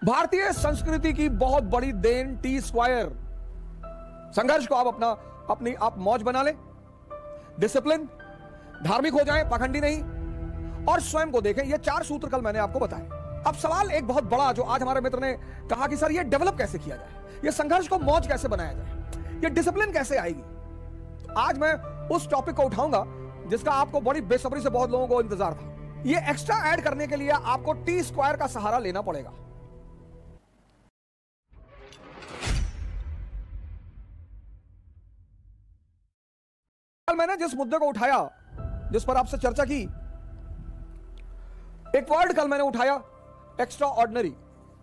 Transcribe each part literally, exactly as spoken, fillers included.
भारतीय संस्कृति की बहुत बड़ी देन टी स्क्वायर। संघर्ष को आप अपना अपनी आप मौज बना लें, डिसिप्लिन, धार्मिक हो जाएं, पाखंडी नहीं, और स्वयं को देखें। ये चार सूत्र कल मैंने आपको बताए। अब सवाल एक बहुत बड़ा जो आज हमारे मित्र ने कहा कि सर ये डेवलप कैसे किया जाए, ये संघर्ष को मौज कैसे बनाया जाए, ये डिसिप्लिन कैसे आएगी। आज मैं उस टॉपिक को उठाऊंगा जिसका आपको बड़ी बेसब्री से बहुत लोगों को इंतजार था। ये एक्स्ट्रा ऐड करने के लिए आपको टी स्क्वायर का सहारा लेना पड़ेगा। कल मैंने जिस मुद्दे को उठाया, जिस पर आपसे चर्चा की, एक वर्ड कल मैंने उठाया एक्स्ट्रा ऑर्डिनरी,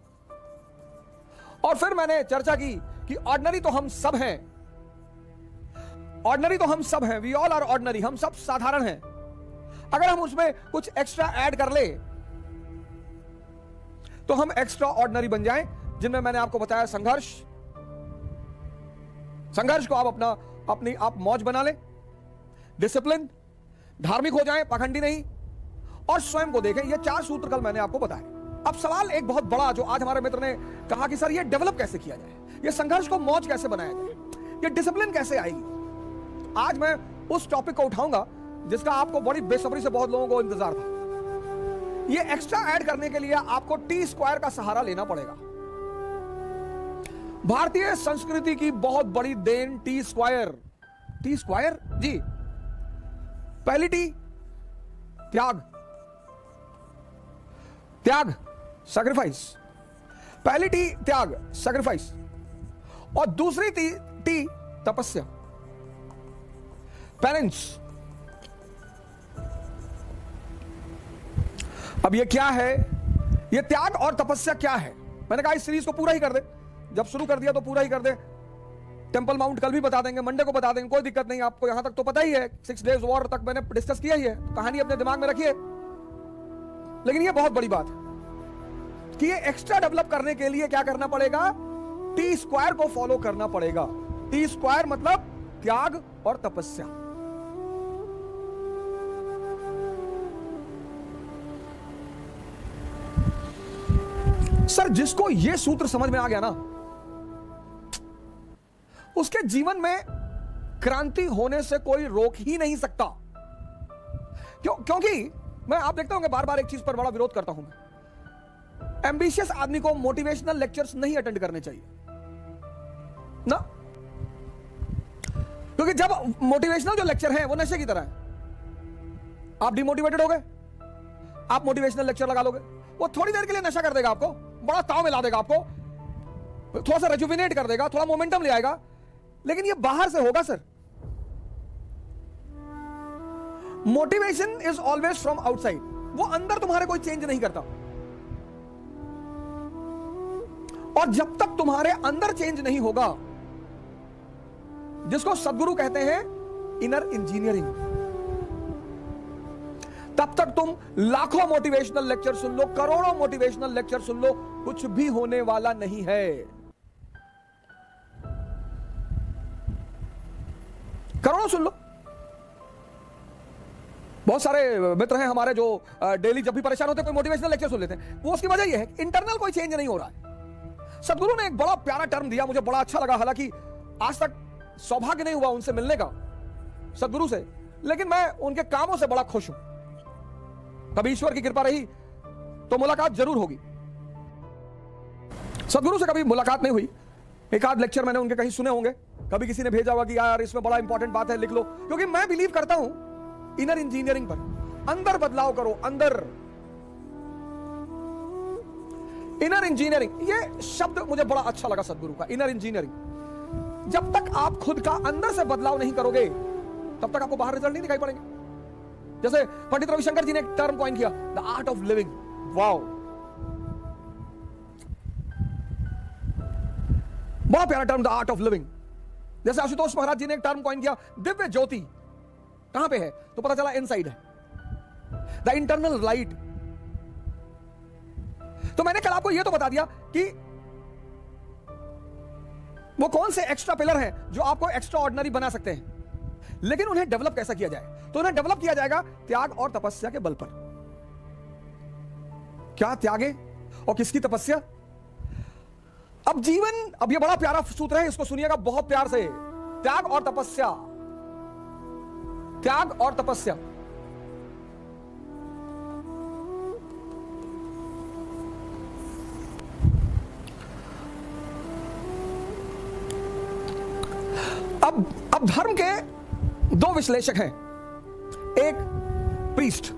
और फिर मैंने चर्चा की कि ऑर्डिनरी तो हम सब हैं, ऑर्डिनरी तो हम सब हैं, वी ऑल आर ऑर्डिनरी, हम सब साधारण हैं। अगर हम उसमें कुछ एक्स्ट्रा ऐड कर ले तो हम एक्स्ट्रा ऑर्डिनरी बन जाएं, जिनमें मैंने आपको बताया संघर्ष। संघर्ष को आप अपना अपनी आप मौज बना लें, डिसिप्लिन, धार्मिक हो जाएं, पाखंडी नहीं, और स्वयं को देखें। ये चार सूत्र कल मैंने आपको बताए। अब सवाल एक बहुत बड़ा जो आज हमारे मित्र ने कहा कि सर ये डेवलप कैसे किया जाए, ये संघर्ष को मौज कैसे बनाया जाए, ये डिसिप्लिन कैसे आएगी। आज मैं उस टॉपिक को उठाऊंगा जिसका आपको बड़ी बेसब्री से बहुत लोगों को इंतजार था। ये एक्स्ट्रा ऐड करने के लिए आपको टी स्क्वायर का सहारा लेना पड़ेगा। भारतीय संस्कृति की बहुत बड़ी देन टी स्क्वायर। टी स्क्वायर जी, पहली टी त्याग, त्याग सैक्रिफाइस, पहली टी त्याग सैक्रिफाइस, और दूसरी टी टी तपस्या, पेरेंट्स। अब ये क्या है, ये त्याग और तपस्या क्या है? मैंने कहा इस सीरीज को पूरा ही कर दे, जब शुरू कर दिया तो पूरा ही कर दे। टेंपल माउंट कल भी बता देंगे, मंडे को बता देंगे, कोई दिक्कत नहीं। आपको यहां तक तो पता ही है, सिक्स डेज वॉर तक मैंने डिस्कस किया ही है, तो कहानी अपने दिमाग में रखिए। लेकिन ये बहुत बड़ी बात है कि ये एक्स्ट्रा डेवलप करने के लिए क्या करना पड़ेगा, टी स्क्वायर को फॉलो करना पड़ेगा। टी स्क्वायर मतलब त्याग और तपस्या। सर जिसको यह सूत्र समझ में आ गया ना, उसके जीवन में क्रांति होने से कोई रोक ही नहीं सकता। क्यों? क्योंकि मैं आप देखते होंगे बार बार एक चीज पर बड़ा विरोध करता हूं मैं। एम्बिशियस आदमी को मोटिवेशनल लेक्चर्स नहीं अटेंड करने चाहिए ना, क्योंकि जब मोटिवेशनल जो लेक्चर है वो नशे की तरह है। आप डिमोटिवेटेड हो गए, आप मोटिवेशनल लेक्चर लगा लोगे, वो थोड़ी देर के लिए नशा कर देगा, आपको बड़ा ताव में ला देगा, आपको थोड़ा सा रेजुविनेट कर देगा, थोड़ा मोमेंटम ले आएगा, लेकिन ये बाहर से होगा sir. Motivation is always from outside, वो अंदर तुम्हारे कोई चेंज नहीं करता। और जब तक तुम्हारे अंदर चेंज नहीं होगा, जिसको सदगुरु कहते हैं इनर इंजीनियरिंग, तब तक तुम लाखों मोटिवेशनल लेक्चर सुन लो, करोड़ों मोटिवेशनल लेक्चर सुन लो, कुछ भी होने वाला नहीं है। करोड़ों सुन लो। बहुत सारे मित्र हैं हमारे जो डेली जब भी परेशान होते हैं कोई मोटिवेशनल लेक्चर सुन लेते हैं। वो उसकी वजह यह है कि इंटरनल कोई चेंज नहीं हो रहा है। सदगुरु ने एक बड़ा प्यारा टर्म दिया, मुझे बड़ा अच्छा लगा। हालांकि आज तक सौभाग्य नहीं हुआ उनसे मिलने का, सदगुरु से, लेकिन मैं उनके कामों से बड़ा खुश हूं। कभी ईश्वर की कृपा रही तो मुलाकात जरूर होगी। सदगुरु से कभी मुलाकात नहीं हुई, एक आध लेक्चर मैंने उनके कहीं सुने होंगे, कभी किसी ने भेजा होगा कि यार इसमें बड़ा इंपॉर्टेंट बात है, लिख लो। क्योंकि मैं बिलीव करता हूं इनर इंजीनियरिंग पर। अंदर बदलाव करो, अंदर इनर इंजीनियरिंग, ये शब्द मुझे बड़ा अच्छा लगा सदगुरु का, इनर इंजीनियरिंग। जब तक आप खुद का अंदर से बदलाव नहीं करोगे तब तक आपको बाहर रिजल्ट नहीं दिखाई पड़ेंगे। जैसे पंडित रविशंकर जी ने एक टर्म कॉइन किया, the art of living. Wow, बहुत प्यारा term, the art of living. जैसे आशुतोष महाराज जी ने एक टर्म कॉइन किया, दिव्य ज्योति। कहां पे है? तो पता चला इनसाइड है, द इंटरनल लाइट। तो मैंने कल आपको यह तो बता दिया कि वो कौन से एक्स्ट्रा पिलर हैं जो आपको एक्स्ट्रा ऑर्डिनरी बना सकते हैं, लेकिन उन्हें डेवलप कैसा किया जाए। तो उन्हें डेवलप किया जाएगा त्याग और तपस्या के बल पर। क्या त्यागे और किसकी तपस्या? अब जीवन, अब ये बड़ा प्यारा सूत्र है, इसको सुनिएगा बहुत प्यार से। त्याग और तपस्या, त्याग और तपस्या। अब अब धर्म के दो विश्लेषक हैं, एक प्रीस्ट,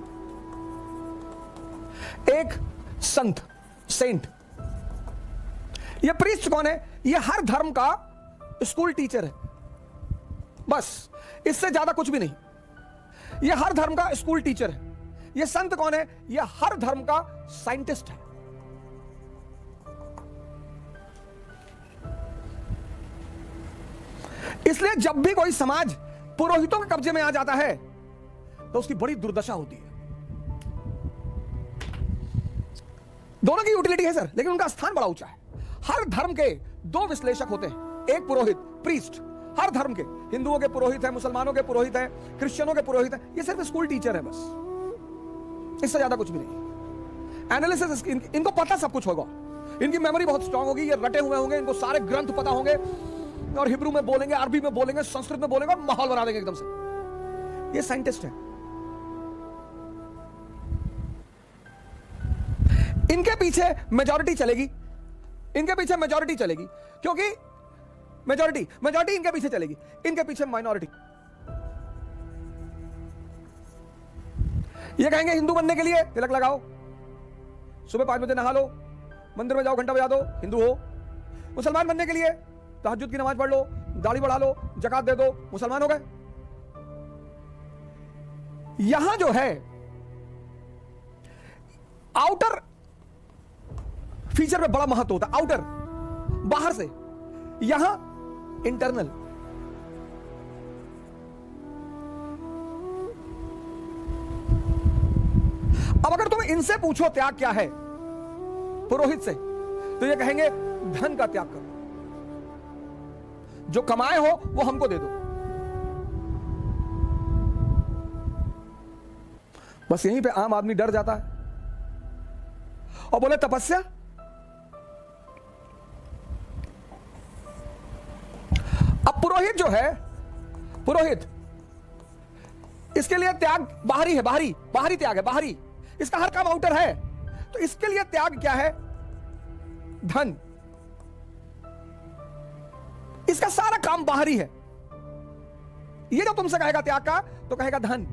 एक संत, सेंट। ये प्रीस्ट कौन है? ये हर धर्म का स्कूल टीचर है, बस इससे ज्यादा कुछ भी नहीं। ये हर धर्म का स्कूल टीचर है। ये संत कौन है? ये हर धर्म का साइंटिस्ट है। इसलिए जब भी कोई समाज पुरोहितों के कब्जे में आ जाता है तो उसकी बड़ी दुर्दशा होती है। दोनों की यूटिलिटी है सर, लेकिन उनका स्थान बड़ा ऊंचा है। हर धर्म के दो विश्लेषक होते हैं, एक पुरोहित, प्रीस्ट। हर धर्म के, हिंदुओं के पुरोहित है, मुसलमानों के पुरोहित है, क्रिश्चियनों के पुरोहित है। ये सिर्फ स्कूल टीचर है, बस, इससे ज्यादा कुछ भी नहीं। एनालिसिस, इन, इनको पता सब कुछ होगा, इनकी मेमोरी बहुत स्ट्रांग होगी, ये रटे हुए होंगे, इनको सारे ग्रंथ पता होंगे, और हिब्रू में बोलेंगे, अरबी में बोलेंगे, संस्कृत में बोलेंगे, और माहौल बना देंगे एकदम से। ये साइंटिस्ट है। इनके पीछे मेजॉरिटी चलेगी, इनके पीछे मेजॉरिटी चलेगी, क्योंकि मेजॉरिटी मेजॉरिटी इनके पीछे चलेगी, इनके पीछे माइनॉरिटी। ये कहेंगे हिंदू बनने के लिए तिलक लगाओ, सुबह पांच बजे नहा लो, मंदिर में जाओ, घंटा बजा दो, हिंदू हो। मुसलमान बनने के लिए तहज्जुद की नमाज पढ़ लो, दाढ़ी बढ़ा लो, ज़कात दे दो, मुसलमान हो गए। यहां जो है आउटर फीचर में बड़ा महत्व होता है, आउटर, बाहर से, यहां इंटरनल। अब अगर तुम इनसे पूछो त्याग क्या है, पुरोहित से, तो ये कहेंगे धन का त्याग करो, जो कमाए हो वो हमको दे दो। बस यहीं पे आम आदमी डर जाता है और बोले तपस्या। अब पुरोहित जो है, पुरोहित, इसके लिए त्याग बाहरी है, बाहरी बाहरी त्याग है, बाहरी। इसका हर काम आउटर है, तो इसके लिए त्याग क्या है? धन। इसका सारा काम बाहरी है। ये जो तुमसे कहेगा त्याग का, तो कहेगा धन।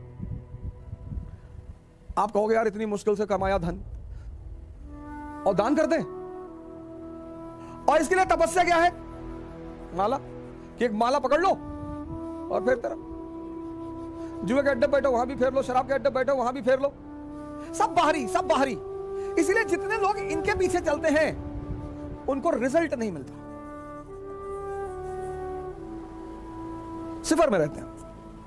आप कहोगे यार इतनी मुश्किल से कमाया धन, और दान कर दें। और इसके लिए तपस्या क्या है? माला, कि एक माला पकड़ लो और फिर तेरा जुए के अड्डे बैठो वहां भी फेर लो, शराब के अड्डे बैठो वहां भी फेर लो। सब बाहरी, सब बाहरी। इसीलिए जितने लोग इनके पीछे चलते हैं उनको रिजल्ट नहीं मिलता, सिफर में रहते हैं,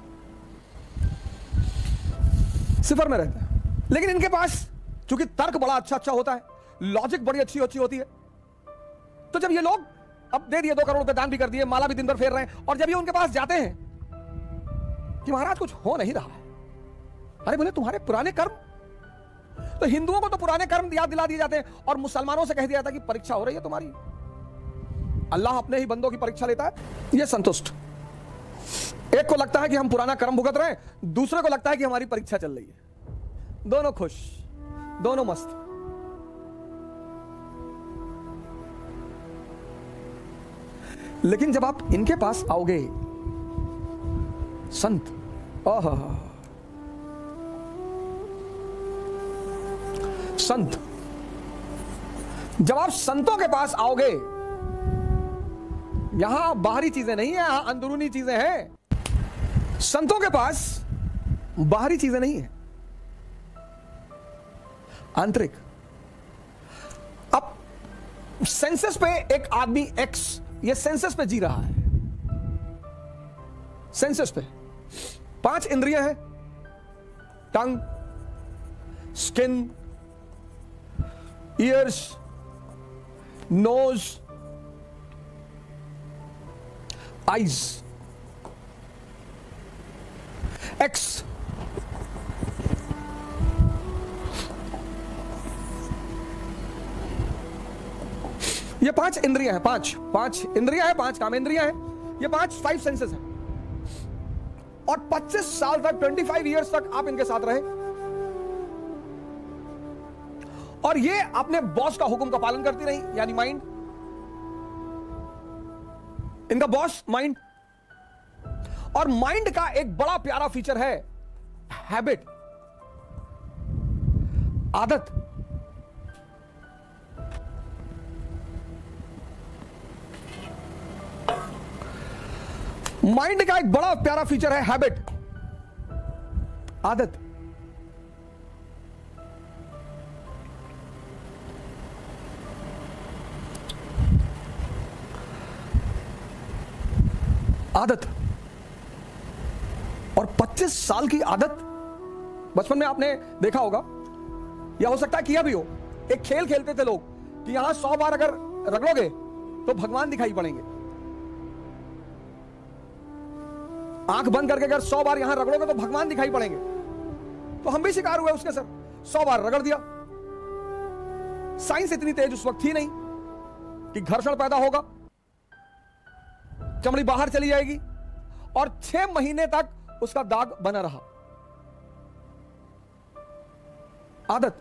सिफर में रहते हैं। लेकिन इनके पास चूंकि तर्क बड़ा अच्छा अच्छा होता है, लॉजिक बड़ी अच्छी अच्छी होती है, तो जब ये लोग अब दे दिए, दो करोड़ रुपए दान भी कर दिए, माला भी दिन भर फेर रहे हैं, और जब ये उनके पास जाते हैं कि महाराज कुछ हो नहीं रहा है, अरे बोले तुम्हारे पुराने कर्म, तो हिंदुओं को तो पुराने कर्म याद दिला दिए जाते हैं, और मुसलमानों से कह दिया जाता है कि परीक्षा हो रही है तुम्हारी, अल्लाह अपने ही बंदों की परीक्षा लेता है। ये संतुष्ट। एक को लगता है कि हम पुराना कर्म भुगत रहे हैं, दूसरे को लगता है कि हमारी परीक्षा चल रही है। दोनों खुश, दोनों मस्त। लेकिन जब आप इनके पास आओगे, संत, ओह संत, जब आप संतों के पास आओगे, यहां बाहरी चीजें नहीं है, यहां अंदरूनी चीजें हैं। संतों के पास बाहरी चीजें नहीं है, आंतरिक। अब सेंसस पे एक आदमी एक्स, ये सेंसस पे जी रहा है, सेंसस पे पांच इंद्रियां हैं, tongue, skin, ears, nose, eyes, एक्स। ये पांच इंद्रियां हैं, पांच पांच इंद्रियां हैं, पांच काम इंद्रियां हैं, ये पांच फाइव सेंसेस हैं। और पच्चीस साल तक, पच्चीस इयर्स तक आप इनके साथ रहे, और ये अपने बॉस का हुक्म का पालन करती रही, यानी माइंड। इनका बॉस माइंड। और माइंड का एक बड़ा प्यारा फीचर है हैबिट, आदत। माइंड का एक बड़ा प्यारा फीचर है हैबिट, आदत। आदत। और पच्चीस साल की आदत, बचपन में आपने देखा होगा, या हो सकता है किया भी हो, एक खेल खेलते थे लोग कि यहां सौ बार अगर रगड़ोगे तो भगवान दिखाई पड़ेंगे। आंख बंद करके अगर सौ बार यहां रगड़ोगे तो भगवान दिखाई पड़ेंगे। तो हम भी शिकार हुए उसके, सर सौ बार रगड़ दिया। साइंस इतनी तेज उस वक्त थी नहीं कि घर्षण पैदा होगा, चमड़ी बाहर चली जाएगी, और छह महीने तक उसका दाग बना रहा। आदत।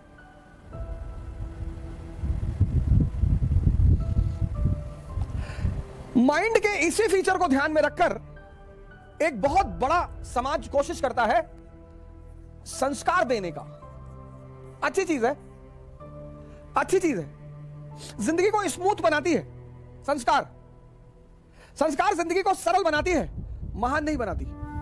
माइंड के इसी फीचर को ध्यान में रखकर एक बहुत बड़ा समाज कोशिश करता है संस्कार देने का। अच्छी चीज है, अच्छी चीज है। जिंदगी को स्मूथ बनाती है संस्कार। संस्कार जिंदगी को सरल बनाती है, महान नहीं बनाती।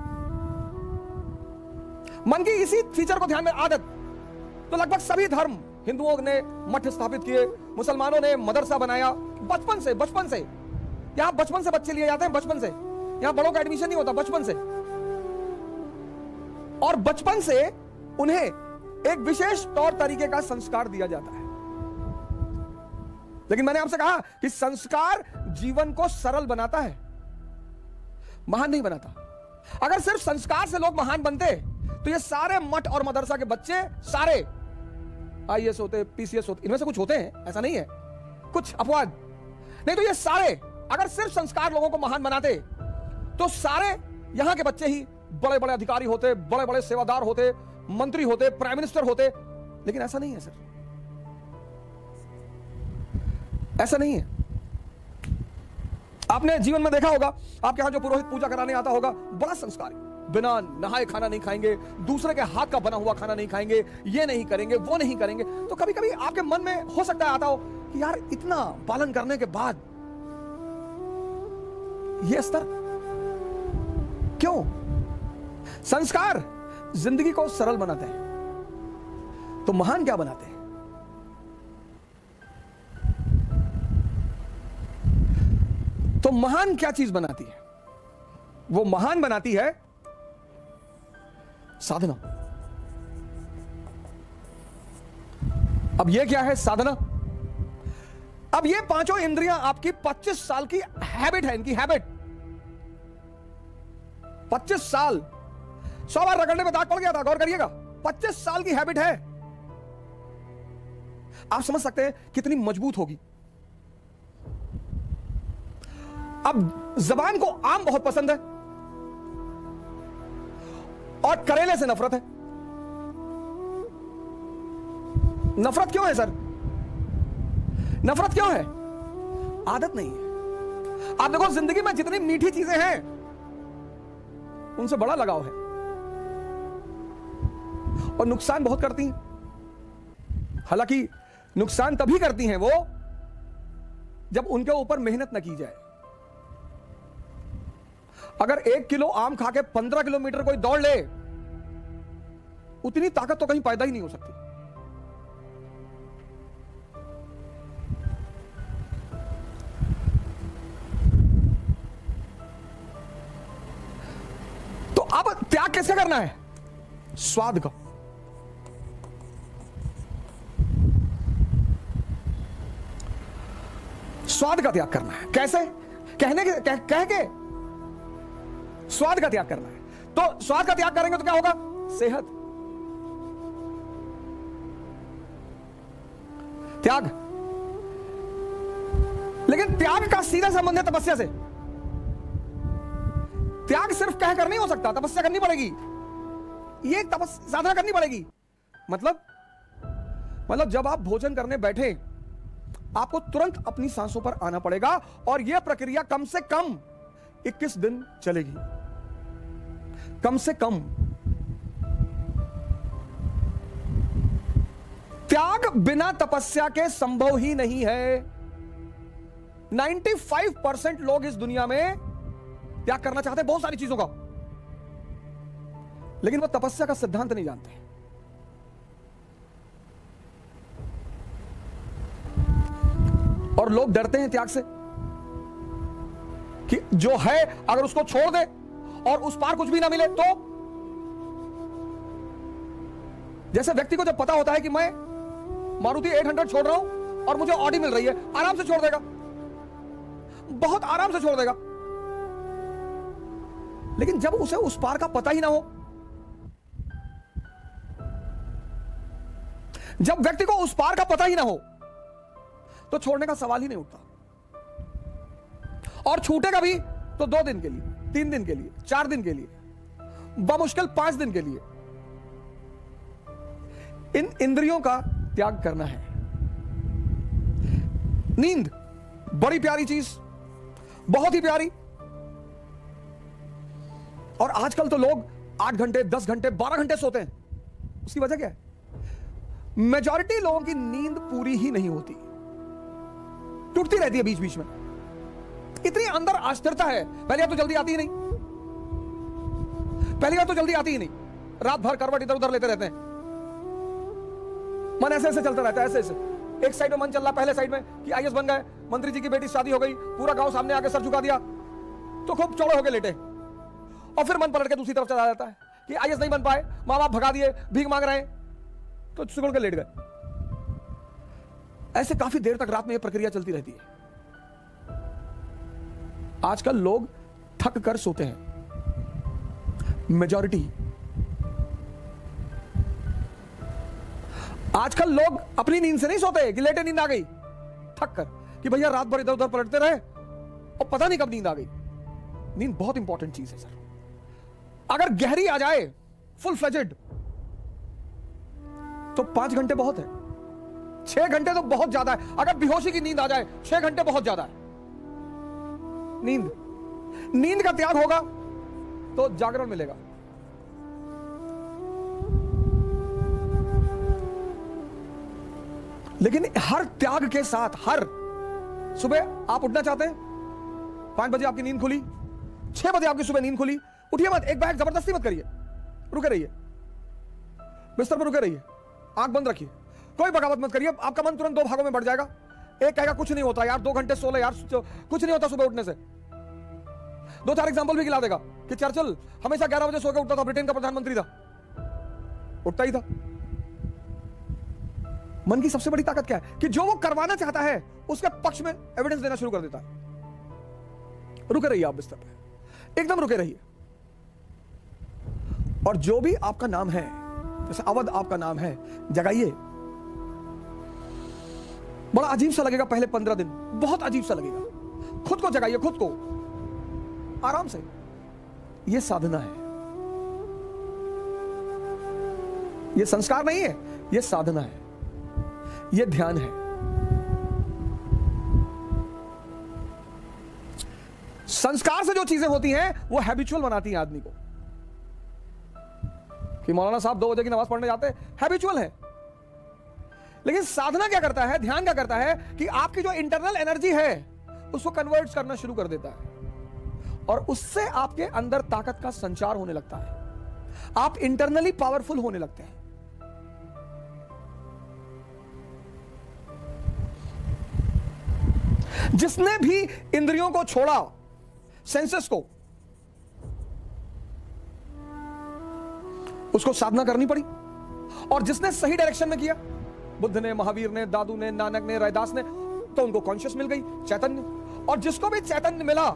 मन की इसी फीचर को ध्यान में, आदत। तो लगभग सभी धर्म, हिंदुओं ने मठ स्थापित किए, मुसलमानों ने मदरसा बनाया। बचपन से बचपन से यहां बचपन से बच्चे लिए जाते हैं, बचपन से यहां बड़ों का एडमिशन नहीं होता, बचपन से। और बचपन से उन्हें एक विशेष तौर तरीके का संस्कार दिया जाता है। लेकिन मैंने आपसे कहा कि संस्कार जीवन को सरल बनाता है, महान नहीं बनाता। अगर सिर्फ संस्कार से लोग महान बनते तो ये सारे मठ और मदरसा के बच्चे सारे आई ए एस होते, पी सी एस होते। इनमें से कुछ होते हैं, ऐसा नहीं है, कुछ अपवाद नहीं। तो ये सारे अगर सिर्फ संस्कार लोगों को महान बनाते तो सारे यहां के बच्चे ही बड़े बड़े अधिकारी होते, बड़े बड़े सेवादार होते, मंत्री होते, प्राइम मिनिस्टर होते। लेकिन ऐसा नहीं है सर, ऐसा नहीं है। आपने जीवन में देखा होगा, आपके यहां जो पुरोहित पूजा कराने आता होगा, बड़ा संस्कारी, बिना नहाए खाना नहीं खाएंगे, दूसरे के हाथ का बना हुआ खाना नहीं खाएंगे, ये नहीं करेंगे, वो नहीं करेंगे। तो कभी कभी आपके मन में हो सकता है आता हो कि यार इतना पालन करने के बाद ये स्तर क्यों? संस्कार जिंदगी को सरल बनाते हैं, तो महान क्या बनाते हैं? तो महान क्या चीज बनाती है? वो महान बनाती है साधना। अब ये क्या है साधना? अब ये पांचों इंद्रियां आपकी पच्चीस साल की हैबिट है, इनकी हैबिट। पच्चीस साल, सौ बार रगड़ने में दाग पड़ गया था, गौर करिएगा, पच्चीस साल की हैबिट है। आप समझ सकते हैं कितनी मजबूत होगी। अब जबान को आम बहुत पसंद है और करेले से नफरत है। नफरत क्यों है सर? नफरत क्यों है? आदत नहीं है। आप देखो जिंदगी में जितनी मीठी चीजें हैं उनसे बड़ा लगाव है, और नुकसान बहुत करती हैं। हालांकि नुकसान तभी करती हैं वो जब उनके ऊपर मेहनत न की जाए। अगर एक किलो आम खा के पंद्रह किलोमीटर कोई दौड़ ले, उतनी ताकत तो कहीं पैदा ही नहीं हो सकती। तो अब त्याग कैसे करना है? स्वाद का। स्वाद का त्याग करना है। कैसे? कहने के कह, कह के स्वाद का त्याग करना है। तो स्वाद का त्याग करेंगे तो क्या होगा? सेहत। त्याग लेकिन त्याग का सीधा संबंध है तपस्या से। त्याग सिर्फ कह कर नहीं हो सकता, तपस्या करनी पड़ेगी, ये तपस्या साधना करनी पड़ेगी। मतलब मतलब जब आप भोजन करने बैठे, आपको तुरंत अपनी सांसों पर आना पड़ेगा, और यह प्रक्रिया कम से कम इक्कीस दिन चलेगी, कम से कम। त्याग बिना तपस्या के संभव ही नहीं है। पचानवे परसेंट लोग इस दुनिया में त्याग करना चाहते हैं बहुत सारी चीजों का, लेकिन वो तपस्या का सिद्धांत नहीं जानते। और लोग डरते हैं त्याग से कि जो है अगर उसको छोड़ दे और उस पार कुछ भी ना मिले तो। जैसे व्यक्ति को जब पता होता है कि मैं मारुति आठ सौ छोड़ रहा हूं और मुझे ऑडी मिल रही है, आराम से छोड़ देगा, बहुत आराम से छोड़ देगा। लेकिन जब उसे उस पार का पता ही ना हो, जब व्यक्ति को उस पार का पता ही ना हो, तो छोड़ने का सवाल ही नहीं उठता। और छूटेगा भी तो दो दिन के लिए, तीन दिन के लिए, चार दिन के लिए, बमुश्किल पांच दिन के लिए। इन इंद्रियों का त्याग करना है। नींद बड़ी प्यारी चीज, बहुत ही प्यारी। और आजकल तो लोग आठ घंटे, दस घंटे, बारह घंटे सोते हैं। उसकी वजह क्या है? मेजॉरिटी लोगों की नींद पूरी ही नहीं होती, टूटती रहती है बीच बीच में। इतनी अंदर अस्थिरता है। पहली बात तो जल्दी आती ही नहीं, पहली बात तो जल्दी आती ही नहीं। रात भर करवट इधर उधर लेते रहते हैं, मन ऐसे ऐसे चलता रहता है, ऐसे ऐसे। एक साइड में मन चल रहा, पहले साइड में कि आईएएस बन गए, मंत्री जी की बेटी शादी हो गई, पूरा गांव सामने आके सर झुका दिया, तो खूब चौड़े होके लेटे। और फिर मन पलट के दूसरी तरफ चला जाता है कि आईएएस नहीं बन पाए, मां बाप भगा दिए, भीख मांग रहे हैं, तो सिकुड़ के लेट गए। ऐसे काफी देर तक रात में यह प्रक्रिया चलती रहती है। आजकल लोग थक कर सोते हैं, मेजॉरिटी। आजकल लोग अपनी नींद से नहीं सोते कि लेटे नींद आ गई, थक कर कि भैया रात भर इधर उधर पलटते रहे और पता नहीं कब नींद आ गई। नींद बहुत इंपॉर्टेंट चीज है सर। अगर गहरी आ जाए, फुल फ्लेजेड, तो पांच घंटे बहुत है, छह घंटे तो बहुत ज्यादा है। अगर बेहोशी की नींद आ जाए, छह घंटे बहुत ज्यादा है। नींद नींद का त्याग होगा तो जागरण मिलेगा। लेकिन हर त्याग के साथ, हर सुबह आप उठना चाहते हैं, पांच बजे आपकी नींद खुली, छह बजे आपकी सुबह नींद खुली, उठिए मत, एक बैग जबरदस्ती मत करिए, रुके रहिए, बिस्तर पर रुके रहिए, आंख बंद रखिए, कोई बगावत मत करिए। आपका मन तुरंत दो भागों में बढ़ जाएगा। एक कहेगा कुछ नहीं होता यार, दो घंटे सो ले यार, कुछ नहीं होता सुबह उठने से। दो चार एग्जांपल भी गिला देगा कि चर्चिल हमेशा ग्यारह बजे सो के उठता था, ब्रिटेन का प्रधानमंत्री था, उठता ही था। मन की सबसे बड़ी ताकत क्या है कि जो वो करवाना चाहता है उसके पक्ष में एविडेंस देना शुरू कर देता है। रुके रहिए आप बिस्तर पे, एकदम रुके रहिए। और जो भी आपका नाम है, जैसे अवध आपका नाम है, जगाइए। बड़ा अजीब सा लगेगा पहले पंद्रह दिन, बहुत अजीब सा लगेगा। खुद को जगाइए, खुद को आराम से। यह साधना है, यह संस्कार नहीं है, यह साधना है, यह ध्यान है। संस्कार से जो चीजें होती हैं वो हैबिचुअल बनाती हैं आदमी को। कि मौलाना साहब दो बजे की नमाज पढ़ने जाते हैं, हैबिचुअल है। लेकिन साधना क्या करता है, ध्यान क्या करता है कि आपकी जो इंटरनल एनर्जी है उसको कन्वर्ट करना शुरू कर देता है, और उससे आपके अंदर ताकत का संचार होने लगता है। आप इंटरनली पावरफुल होने लगते हैं। जिसने भी इंद्रियों को छोड़ा, सेंसेस को, उसको साधना करनी पड़ी। और जिसने सही डायरेक्शन में किया, बुद्ध ने, महावीर ने, दादू ने, नानक ने, रैदास ने, तो उनको कॉन्शियस मिल गई, चैतन्य। और जिसको भी चैतन्य मिला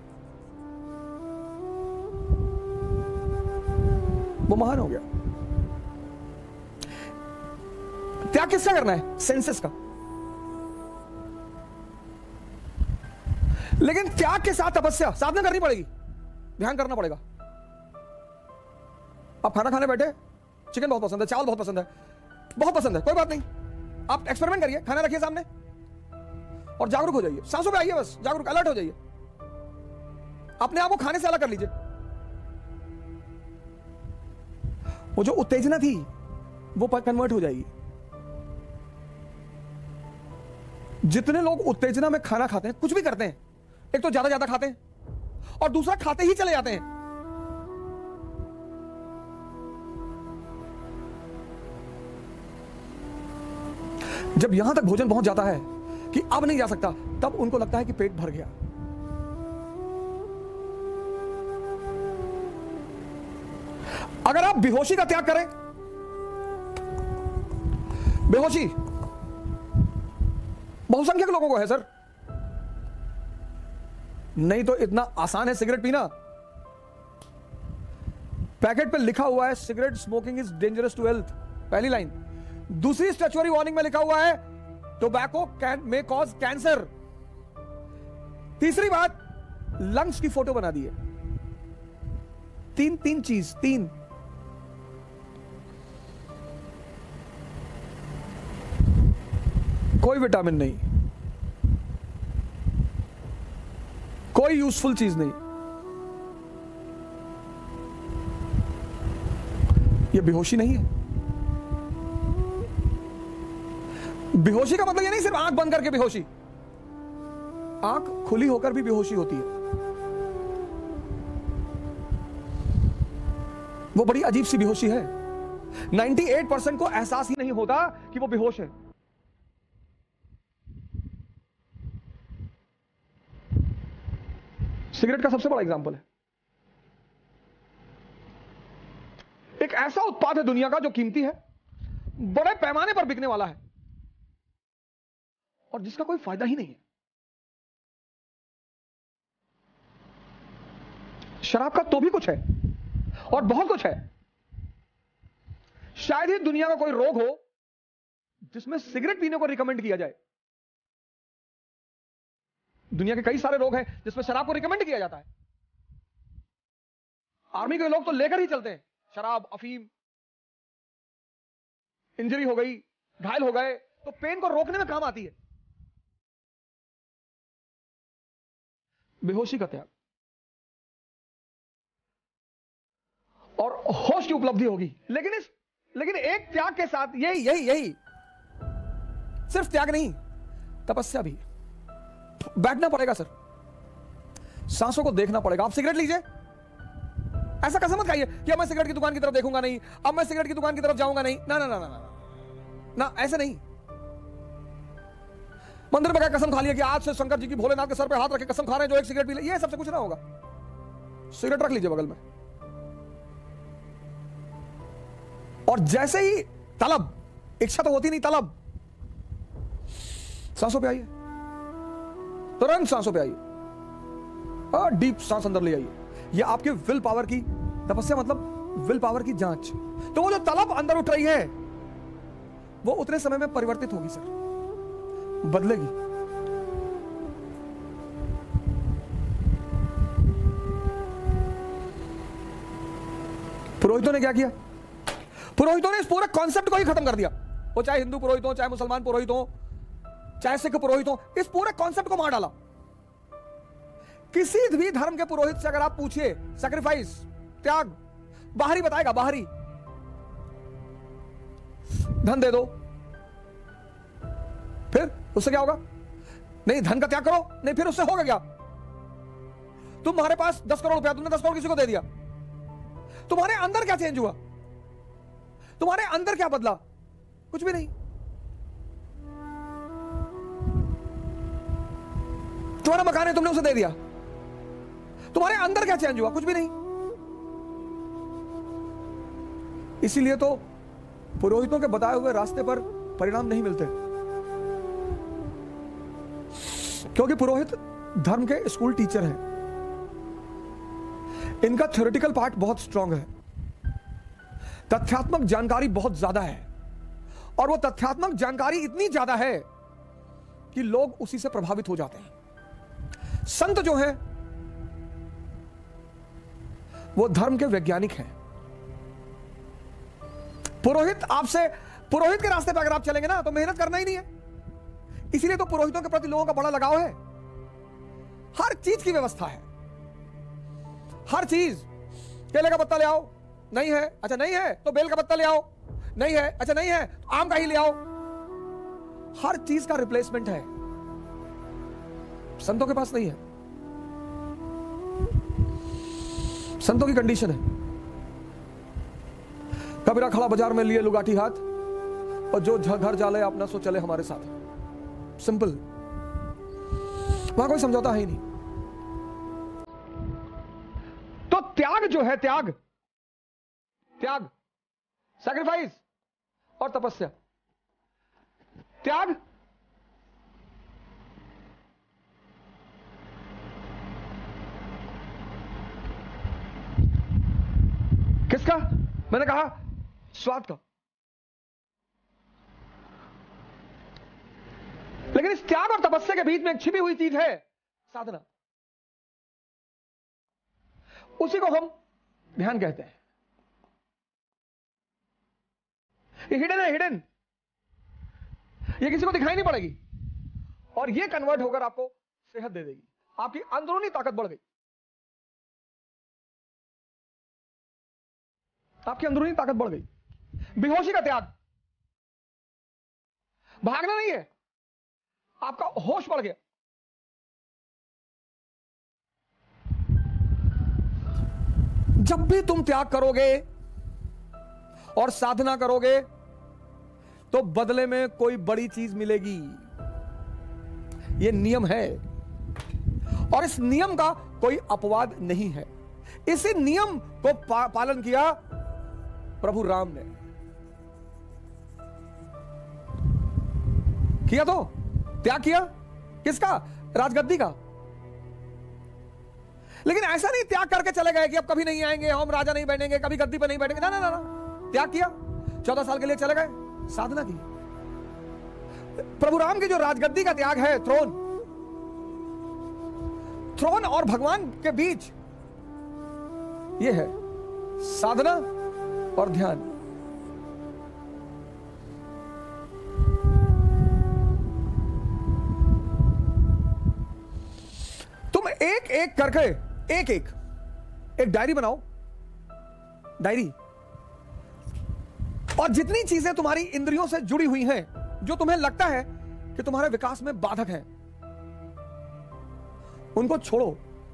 वो महान हो गया। त्याग किसका करना है? सेंसेस का। लेकिन त्याग के साथ तपस्या साधना करनी पड़ेगी, ध्यान करना पड़ेगा। आप खाना खाने बैठे, चिकन बहुत पसंद है, चावल बहुत पसंद है, बहुत पसंद है, कोई बात नहीं, आप एक्सपेरिमेंट करिए, खाना रखिए सामने और जागरूक हो जाइए, सांसों पे आइए, बस जागरूक अलर्ट हो जाइए, अपने आप को खाने से अलग कर लीजिए। वो जो उत्तेजना थी वो कन्वर्ट हो जाएगी। जितने लोग उत्तेजना में खाना खाते हैं, कुछ भी करते हैं, एक तो ज्यादा ज्यादा खाते हैं और दूसरा खाते ही चले जाते हैं। जब यहां तक भोजन पहुंच जाता है कि अब नहीं जा सकता, तब उनको लगता है कि पेट भर गया। अगर आप बेहोशी का त्याग करें, बेहोशी बहुसंख्यक लोगों को है सर, नहीं तो इतना आसान है सिगरेट पीना। पैकेट पे लिखा हुआ है cigarette smoking is dangerous to health, पहली लाइन। दूसरी स्टैच्यूटरी वार्निंग में लिखा हुआ है tobacco can may cause cancer. तीसरी बात, लंग्स की फोटो बना दी है। तीन तीन चीज, तीन। कोई विटामिन नहीं, कोई यूजफुल चीज नहीं। ये बेहोशी नहीं है। बेहोशी का मतलब ये नहीं सिर्फ आंख बंद करके बेहोशी, आंख खुली होकर भी बेहोशी होती है। वो बड़ी अजीब सी बेहोशी है। अट्ठानवे परसेंट को एहसास ही नहीं होता कि वो बेहोश है। सिगरेट का सबसे बड़ा एग्जांपल है। एक ऐसा उत्पाद है दुनिया का जो कीमती है, बड़े पैमाने पर बिकने वाला है और जिसका कोई फायदा ही नहीं है। शराब का तो भी कुछ है और बहुत कुछ है। शायद ही दुनिया का कोई रोग हो जिसमें सिगरेट पीने को रिकमेंड किया जाए। दुनिया के कई सारे रोग हैं जिसमें शराब को रिकमेंड किया जाता है। आर्मी के लोग तो लेकर ही चलते हैं शराब, अफीम। इंजरी हो गई, घायल हो गए तो पेन को रोकने में काम आती है। बेहोशी का त्याग और होश की उपलब्धि होगी। लेकिन इस लेकिन एक त्याग के साथ यही यही यही सिर्फ त्याग नहीं, तपस्या भी। बैठना पड़ेगा सर, सांसों को देखना पड़ेगा। आप सिगरेट लीजिए, ऐसा कसम मत खाइए कि अब मैं सिगरेट की दुकान की तरफ देखूंगा नहीं, अब मैं सिगरेट की दुकान की तरफ जाऊंगा नहीं। ना ना ना ना ना ना, ऐसे नहीं। मंदिर में क्या कसम खा लिया कि आज से शंकर जी की भोलेनाथ के सर पे हाथ रखे कसम खा रहे हैं जो एक सिगरेट पी ले, ये सबसे कुछ ना होगा। सिगरेट रख लीजिए बगल में और जैसे ही तलब, इच्छा तो होती नहीं, तलब, सांसों पे आइए, तुरंत सांसों पे आइए और डीप सांस अंदर ले आइए। ये आपके विल पावर की तपस्या, मतलब विल पावर की जांच। तो वो जो तलब अंदर उठ रही है वो उतने समय में परिवर्तित होगी सर, बदलेगी। पुरोहितों ने क्या किया? पुरोहितों ने इस पूरे कॉन्सेप्ट को ही खत्म कर दिया। वो चाहे हिंदू पुरोहित हो, चाहे मुसलमान पुरोहित हो, चाहे सिख पुरोहित हो, इस पूरे कॉन्सेप्ट को मार डाला। किसी भी धर्म के पुरोहित से अगर आप पूछिए सैक्रिफाइस, त्याग, बाहरी बताएगा, बाहरी। धन दे दो, फिर उससे क्या होगा? नहीं, धन का त्याग करो, नहीं, फिर उससे होगा क्या? तुम्हारे पास दस करोड़ रुपया, तुमने दस करोड़ किसी को दे दिया, तुम्हारे अंदर क्या चेंज हुआ? तुम्हारे अंदर क्या बदला? कुछ भी नहीं। तुम्हारा मकान है, तुमने उसे दे दिया, तुम्हारे अंदर क्या चेंज हुआ? कुछ भी नहीं। इसीलिए तो पुरोहितों के बताए हुए रास्ते पर परिणाम नहीं मिलते, क्योंकि पुरोहित धर्म के स्कूल टीचर हैं। इनका थ्योरेटिकल पार्ट बहुत स्ट्रांग है, तथ्यात्मक जानकारी बहुत ज्यादा है, और वो तथ्यात्मक जानकारी इतनी ज्यादा है कि लोग उसी से प्रभावित हो जाते हैं। संत जो हैं वो धर्म के वैज्ञानिक हैं। पुरोहित आपसे पुरोहित के रास्ते पर अगर आप चलेंगे ना तो मेहनत करना ही नहीं है। इसीलिए तो पुरोहितों के प्रति लोगों का बड़ा लगाव है। हर चीज की व्यवस्था है, हर चीज। केले का पत्ता ले आओ, नहीं है, अच्छा नहीं है तो बेल का पत्ता ले आओ, नहीं है, अच्छा नहीं है तो आम का ही ले आओ। हर चीज का रिप्लेसमेंट है, संतों के पास नहीं है। संतों की कंडीशन है, कबीरा खड़ा बाजार में लिए लुगाटी हाथ, और जो घर जाले अपना सो चले हमारे साथ। सिंपल, वहां कोई समझौता है ही नहीं। तो त्याग जो है, त्याग त्याग सैक्रिफाइस और तपस्या। त्याग किसका? मैंने कहा स्वाद का। लेकिन इस त्याग और तपस्या के बीच में एक छिपी हुई चीज है, साधना। उसी को हम ध्यान कहते हैं। ये हिडन है, हिडन। ये किसी को दिखाई नहीं पड़ेगी, और ये कन्वर्ट होकर आपको सेहत दे देगी। आपकी अंदरूनी ताकत बढ़ गई, आपकी अंदरूनी ताकत बढ़ गई। बेहोशी का त्याग, भागना नहीं है, आपका होश बढ़ गया। जब भी तुम त्याग करोगे और साधना करोगे तो बदले में कोई बड़ी चीज मिलेगी। यह नियम है, और इस नियम का कोई अपवाद नहीं है। इसी नियम को पा, पालन किया प्रभु राम ने। किया तो त्याग किया किसका? राजगद्दी का। लेकिन ऐसा नहीं त्याग करके चले गए कि अब कभी नहीं आएंगे, हम राजा नहीं बैठेंगे, कभी गद्दी पर नहीं बैठेंगे। ना ना ना ना, त्याग किया, चौदह साल के लिए चले गए, साधना की। प्रभु राम की जो राजगद्दी का त्याग है, थ्रोन थ्रोन और भगवान के बीच यह है साधना और ध्यान। तुम एक एक करके एक एक एक डायरी बनाओ, डायरी, और जितनी चीजें तुम्हारी इंद्रियों से जुड़ी हुई हैं, जो तुम्हें लगता है कि तुम्हारे विकास में बाधक हैं, उनको छोड़ो।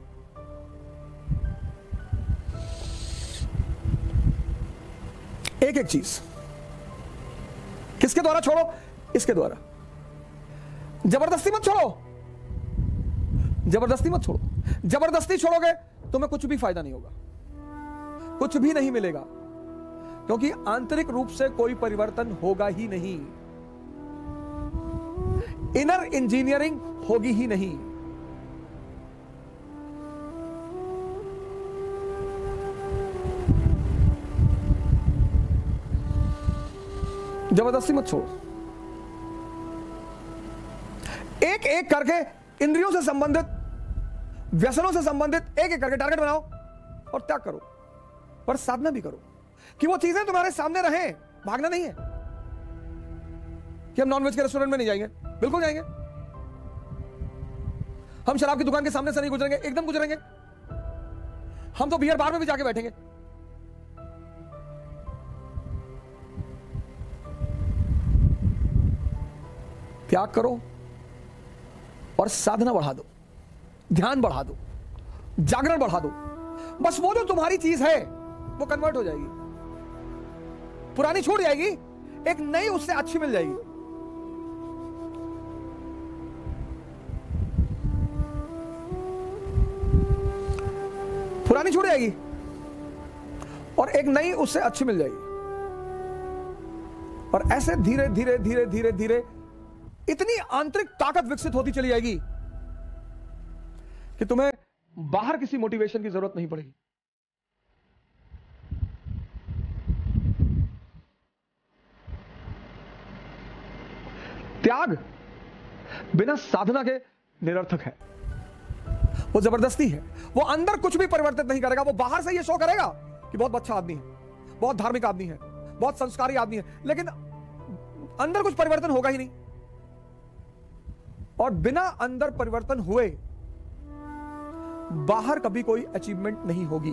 एक एक चीज किसके द्वारा छोड़ो? इसके द्वारा। जबरदस्ती मत छोड़ो, जबरदस्ती मत छोड़ो। जबरदस्ती छोड़ोगे तुम्हें कुछ भी फायदा नहीं होगा, कुछ भी नहीं मिलेगा, क्योंकि आंतरिक रूप से कोई परिवर्तन होगा ही नहीं, इनर इंजीनियरिंग होगी ही नहीं। जबरदस्ती मत छोड़ो। एक एक करके इंद्रियों से संबंधित, व्यसनों से संबंधित एक एक करके टारगेट बनाओ और त्याग करो, पर साधना भी करो कि वो चीजें तुम्हारे सामने रहें। भागना नहीं है कि हम नॉनवेज के रेस्टोरेंट में नहीं जाएंगे, बिल्कुल जाएंगे। हम शराब की दुकान के सामने से नहीं गुजरेंगे, एकदम गुजरेंगे। हम तो बियर बार में भी जाके बैठेंगे। त्याग करो और साधना बढ़ा दो, ध्यान बढ़ा दो, जागरण बढ़ा दो। बस वो जो तुम्हारी चीज है वो कन्वर्ट हो जाएगी, पुरानी छूट जाएगी, एक नई उससे अच्छी मिल जाएगी। पुरानी छूट जाएगी और एक नई उससे अच्छी मिल जाएगी। और ऐसे धीरे धीरे धीरे धीरे धीरे इतनी आंतरिक ताकत विकसित होती चली जाएगी कि तुम्हें बाहर किसी मोटिवेशन की जरूरत नहीं पड़ेगी। त्याग बिना साधना के निरर्थक है। वो जबरदस्ती है। वो अंदर कुछ भी परिवर्तित नहीं करेगा। वो बाहर से ये शो करेगा कि बहुत अच्छा आदमी है, बहुत धार्मिक आदमी है, बहुत संस्कारी आदमी है, लेकिन अंदर कुछ परिवर्तन होगा ही नहीं। और बिना अंदर परिवर्तन हुए बाहर कभी कोई अचीवमेंट नहीं होगी।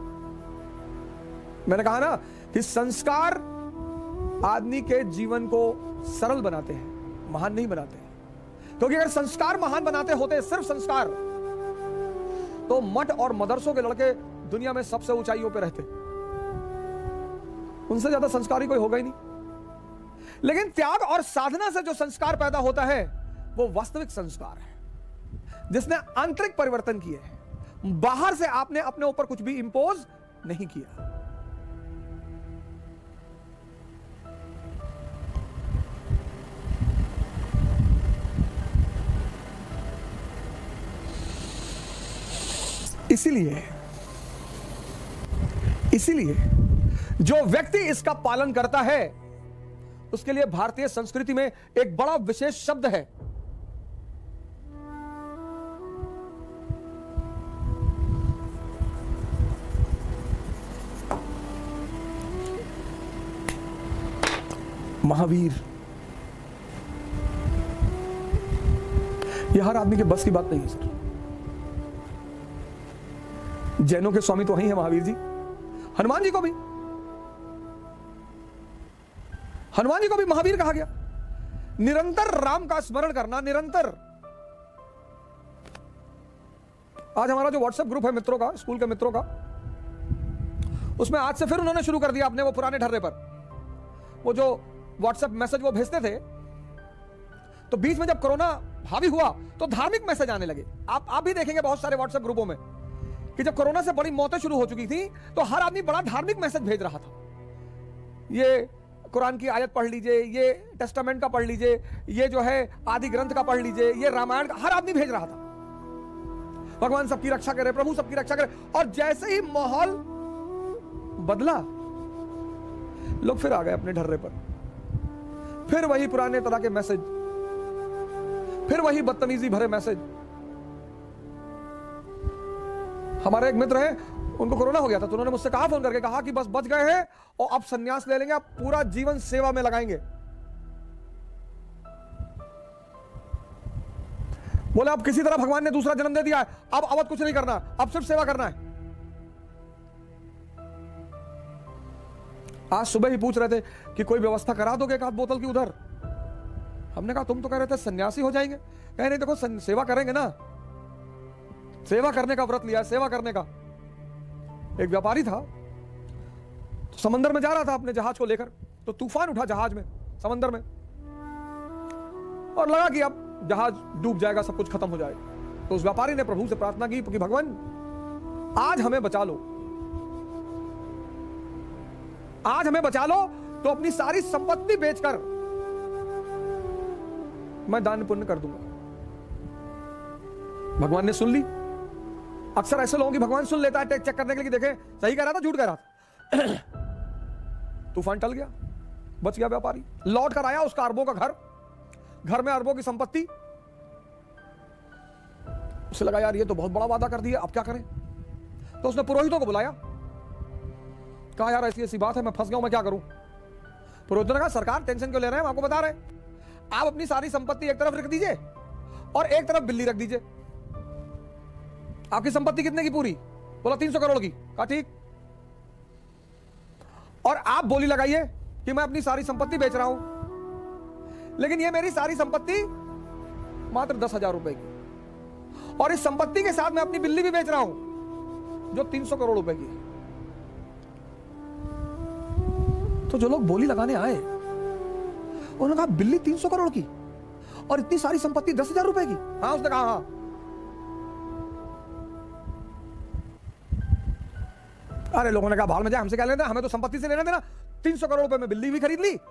मैंने कहा ना कि संस्कार आदमी के जीवन को सरल बनाते हैं, महान नहीं बनाते हैं। क्योंकि अगर संस्कार महान बनाते होते, सिर्फ संस्कार, तो मठ और मदरसों के लड़के दुनिया में सबसे ऊंचाइयों पे रहते। उनसे ज्यादा संस्कारी कोई होगा ही नहीं। लेकिन त्याग और साधना से जो संस्कार पैदा होता है वो वास्तविक संस्कार है, जिसने आंतरिक परिवर्तन किए हैं। बाहर से आपने अपने ऊपर कुछ भी इंपोज नहीं किया। इसीलिए इसीलिए जो व्यक्ति इसका पालन करता है उसके लिए भारतीय संस्कृति में एक बड़ा विशेष शब्द है, महावीर। यह हर आदमी के बस की बात नहीं है सर। जैनों के स्वामी तो वही है महावीर जी। हनुमान जी को भी हनुमान जी को भी महावीर कहा गया। निरंतर राम का स्मरण करना, निरंतर। आज हमारा जो व्हाट्सएप ग्रुप है मित्रों का, स्कूल के मित्रों का, उसमें आज से फिर उन्होंने शुरू कर दिया अपने वो पुराने ढर्रे पर। वो जो व्हाट्सएप मैसेज वो भेजते थे, तो बीच में जब कोरोना हावी हुआ तो धार्मिक मैसेज आने लगे। आप आप भी देखेंगे बहुत सारे व्हाट्सएप ग्रुपों में कि जब कोरोना से बड़ी मौतें शुरू हो चुकी थी तो हर आदमी बड़ा धार्मिक मैसेज भेज रहा था। ये कुरान की आयत पढ़ लीजिए, ये टेस्टामेंट का पढ़ लीजिए, ये जो है आदि ग्रंथ का पढ़ लीजिए, ये रामायण का, हर आदमी भेज रहा था। भगवान सबकी रक्षा करे, प्रभु सबकी रक्षा करे। और जैसे ही माहौल बदला, लोग फिर आ गए अपने ढर्रे पर। फिर वही पुराने तरह के मैसेज, फिर वही बदतमीजी भरे मैसेज। हमारे एक मित्र हैं, उनको कोरोना हो गया था, तो उन्होंने मुझसे कहा, फोन करके कहा कि बस बच गए हैं और अब संन्यास ले लेंगे, अब पूरा जीवन सेवा में लगाएंगे। बोले अब किसी तरह भगवान ने दूसरा जन्म दे दिया है, अब अवध कुछ नहीं करना, अब सिर्फ सेवा करना है। आज सुबह ही पूछ रहे थे कि कोई व्यवस्था करा दोगे एक आध बोतल की उधर। हमने कहा तुम तो कह रहे थे सन्यासी हो जाएंगे। कह नहीं, देखो सेवा करेंगे ना, सेवा करने का व्रत लिया, सेवा करने का। एक व्यापारी था, तो समंदर में जा रहा था अपने जहाज को लेकर, तो तूफान उठा जहाज में, समंदर में, और लगा कि अब जहाज डूब जाएगा, सब कुछ खत्म हो जाएगा। तो उस व्यापारी ने प्रभु से प्रार्थना की कि भगवान आज हमें बचा लो, आज हमें बचा लो, तो अपनी सारी संपत्ति बेचकर मैं दान पुण्य कर दूंगा। भगवान ने सुन ली। अक्सर ऐसे लोगों की भगवान सुन लेता है चेक करने के लिए, देखे सही कह रहा था झूठ कह रहा था। तूफान टल गया, बच गया व्यापारी। लौट कर आया, उसका अरबों का घर, घर में अरबों की संपत्ति। उसे लगा यार ये तो बहुत बड़ा वादा कर दिया, अब क्या करें। तो उसने पुरोहितों को बुलाया, कहा यार ऐसी ऐसी बात है, मैं फंस गया हूं, मैं क्या करूं। पुरोहितों ने कहा सरकार टेंशन क्यों ले रहे हैं, हम आपको बता रहे हैं, आप अपनी सारी संपत्ति एक तरफ रख दीजिए और एक तरफ बिल्ली रख दीजिए। आपकी संपत्ति कितने की पूरी? बोला तीन सौ करोड़ की। कहा ठीक, और आप बोली लगाइए कि मैं अपनी सारी संपत्ति बेच रहा हूं, लेकिन ये मेरी सारी संपत्ति मात्र दस हजार रुपए की, और इस संपत्ति के साथ मैं अपनी बिल्ली भी बेच रहा हूं जो तीन सौ करोड़ रुपए की है। तो जो लोग बोली लगाने आए उन्होंने कहा बिल्ली तीन सौ करोड़ की और इतनी सारी संपत्ति दस हजार रुपए की? हाँ, उसने कहा हाँ। अरे लोगों ने कहा भाड़ में जाए, हमसे क्या लेना, हमें तो संपत्ति से लेना देना, तीन सौ करोड़ रुपए में बिल्ली भी खरीद ली,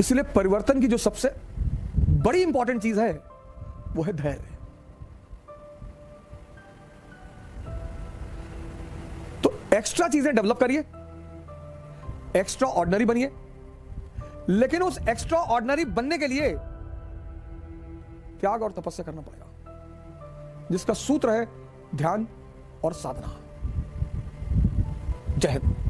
इसलिए परिवर्तन की जो सबसे बड़ी इंपॉर्टेंट चीज है वो है धैर्य। तो एक्स्ट्रा चीजें डेवलप करिए, एक्स्ट्रा ऑर्डिनरी बनिए, लेकिन उस एक्स्ट्रा ऑर्डिनरी बनने के लिए त्याग और तपस्या करना पड़ेगा, जिसका सूत्र है ध्यान और साधना। जय हिंद।